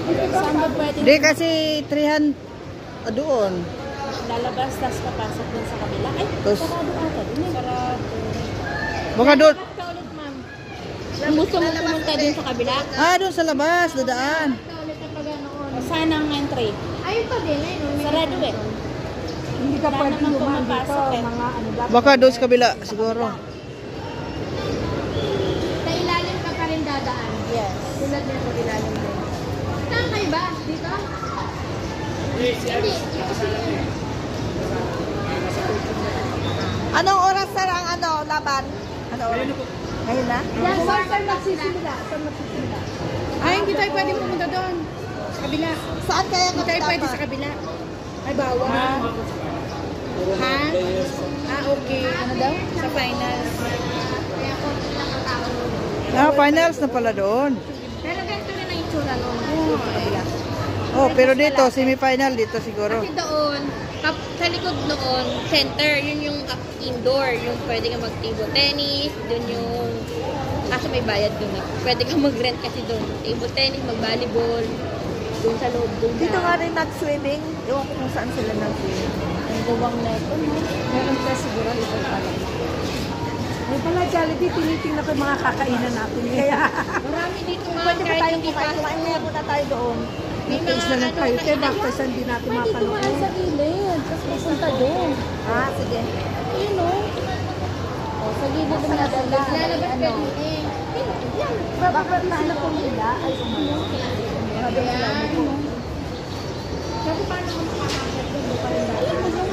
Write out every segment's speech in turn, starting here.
Saan ba pwede? Di kasi 300 doon. Lalabas, tapos papasok dun sa kabila. Ay, Tapos, sarado ata. Sarado. baka doon. Lalabas ka ulit, ma'am. Gusto mo pumunta dun sa kabila? Ah, doon sa labas, dadaan. Saan ang entry? Ayun pa din, ayun. Sarado eh. Hindi ka Wala pwede naman dumaan dito. pumapasok eh. Mga ano dapat. Baka doon sa kabila, siguro. Sa ilalim ka pa rin dadaan. Yes. Tulad nito ilalim din. Saan kayo ba? Dito? Hindi. Anong oras sir ang ano, laban? Ano oras? Ngayon na? Yan, saan magsisimula? Saan magsisimula? Ay, hindi tayo pwede pumunta doon. Sa kabila. Saan kaya Hindi tayo pwede sa kabila. Ay, bawal. Ha? Ah, okay. Ano daw? Sa finals. Kaya ko lang ang tao. Ah, finals na pala doon. Pero ganito rin ang itsura nun. Sa kabila. Oh, pero dito, semi-final dito siguro. Kasi doon, sa likod noon, center, yun yung indoor, yung pwede kang mag-table tennis, dun yung, kaso may bayad dun eh. Pwede kang mag-rent kasi dun. Table tennis, mag-volleyball, dun sa loob, dun Dito nga rin nag-swimming. Ewan ko kung saan sila nag-swimming. Ang gawang na ito. Meron ka siguro ito pala. May pala Jollibee, tinitingnan ko yung mga kakainan natin. Kaya, marami dito mga pwede ba kahit tayong hindi kumain? pa. Kumain na muna tayo doon. May May mga na lang ano, tayo. Kaya ano, bakit saan hindi natin Pwede mapanood? kumain sa gilid. Tapos pupunta doon. Ah, sige. Ayun o. Oh, sa gilid ng mga dala. Lalabas ka Ano? din eh. Bakit na sila pumila? Ay, Kasi paano mo makakakit doon? Hindi pa rin dahil.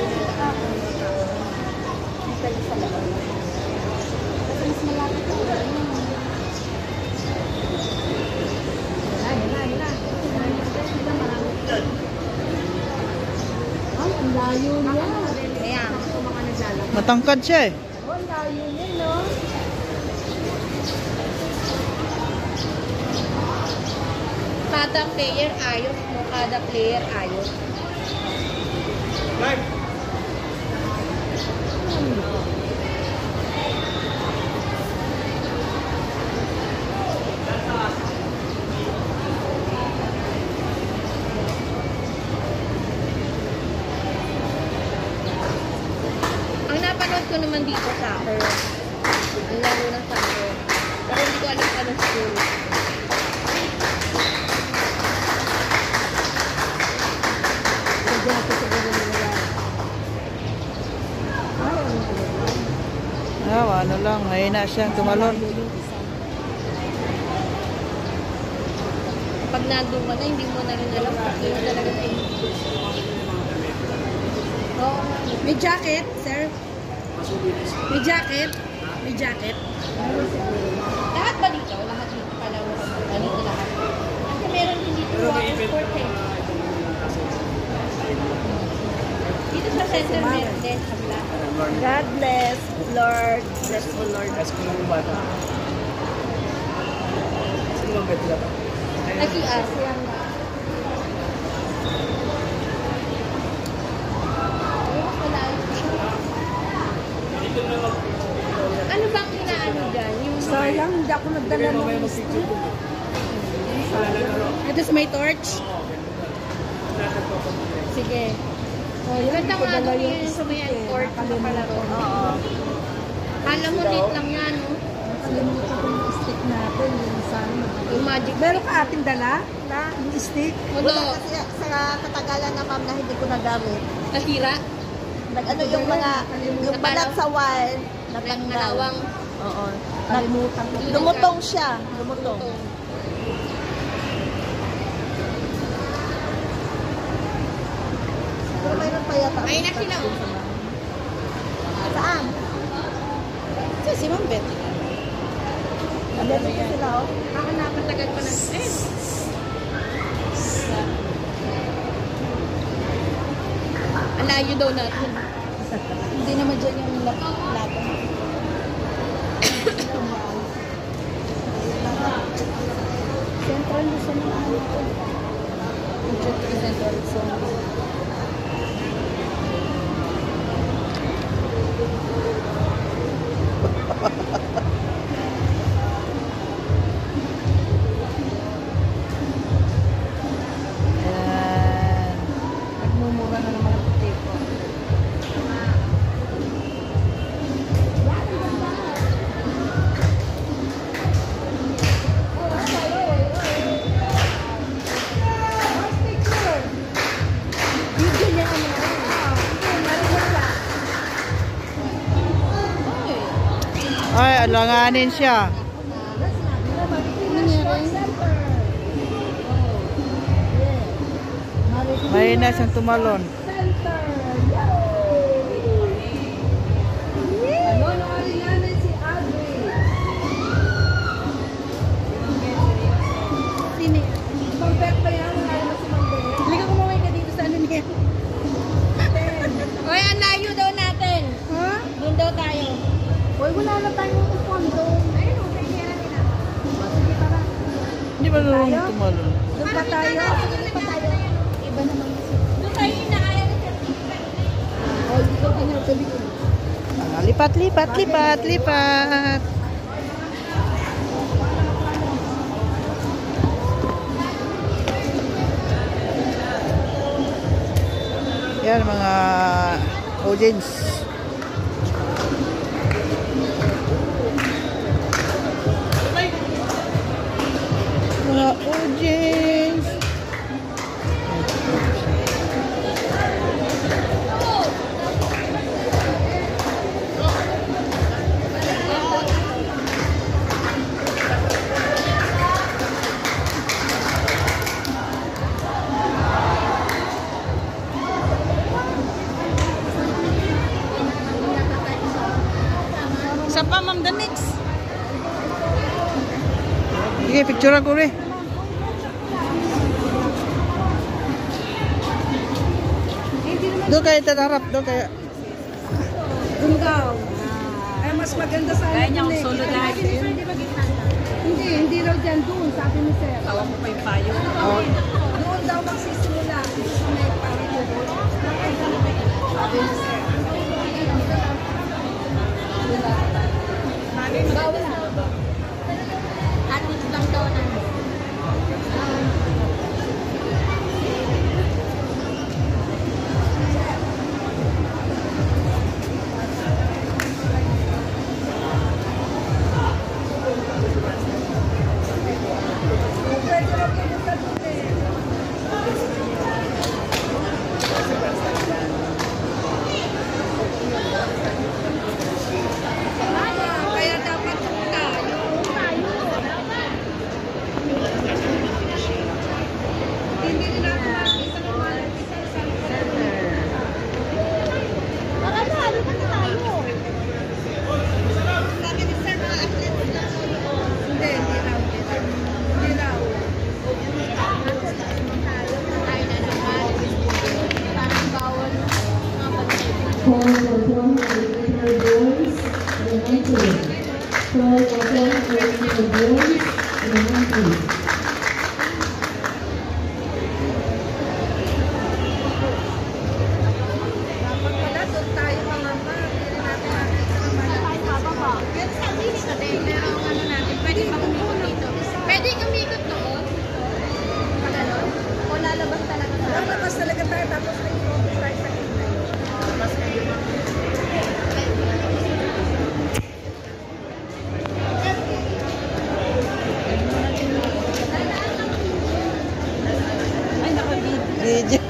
Pwede sa labas. Kasi mas malapit ako. Ay, ang layo niya. Kaya, mga naglalakad. Matangkad siya eh. Oh, ang layo niya, no? Kada player ayos mo, kada player ayos. Ang napanood ko naman dito soccer. Ang laro ng soccer. Pero hindi ko alam anong school. Ah, ano lang, ngayon na siyang tumalon. Pag nandun ka na, hindi mo na rin alam kung sino talaga sa inyo. Oo. May jacket, sir? May jacket? May jacket? Lahat ba dito? Lahat dito pala. Dito lahat. Kasi meron din dito water sport eh. Dito sa center meron din. Sa black. God bless, Lord. Bless the Lord. Nag-ias. Ano bang inaano dyan? Yung Sayang, hindi ako nagdala ng stick. Ito may torch? Sige. Oh, yan, Ganda hindi ko nga dala doon yung yung stick sumayan eh. torch na palaro. Oo. Alam mo, lit lang yan, no? Nakalimutan ko yung stick natin. Yung sana. Yung magic. Meron ka ating dala na yung stick? Wala. Kasi sa katagalan na ma'am na hindi ko nagamit. Nasira? Ano yung mga, yung balat sa wire, natanggal. Kalawang. Oo. Kalimutan ko. Lumutong siya. Lumutong. Pero mayroon pa yata. Ayun na sila, oh. Saan? Si Ma'am Betty. Andyan dito sila, oh. Baka napatagal pa ng stress. Ang layo daw natin. Hindi naman dyan yung lato. Central Luzon na ano ito. Central Luzon. Alanganin siya. Mahina siyang tumalon. Ano, alinganin si Audrey. Sini. Magbet pa yan, wala naman si Magbet. Hindi ka kumaway ka dito sa ano niya. Oy, ang layo daw natin. Ha? Doon daw tayo. Uy, wala na tayong upondo. Ayun, okay, kaya nila. Sige, tara. Hindi ba nung tumalon? Doon pa tayo. Sige pa tayo. Iba naman kasi. Doon tayo inaaya na siya. O, hindi ko pinagsabi ko. Lipat, lipat, lipat, lipat. Yan mga audience. Mga audience. Isa pa, Ma'am, the next. Sige, picture ako rin. Doon kayo tatarap, doon kayo. Doon daw. Ay, mas maganda sa Kaya niya akong solo natin. Hindi raw dyan. Doon, sabi ni Sir. Tawag ko pa yung payo. Doon daw magsisimula. May parang sabi ni Sir. Bawal na. Atis lang daw na. Kaya dapat tayo. Hindi nila makita ng mga Baka talo ka na tayo. sabi ni Sir, mga athletes lang. Hindi raw. Hindi raw. Tayo na naman. Parang bawal. Call for 400 boys and 90. Call for 400 boys and 90. Dapat pala doon tayo mga ma. Hindi natin nakita ng mga Yan sabi ni Kate, merong ano natin, pwede pa umikot dito. Pwede umikot doon. Pagano'n. O lalabas talaga tayo. lalabas talaga tayo tapos may trophy tayo sa kita. Labas kayo. Ay, naka-video. Video.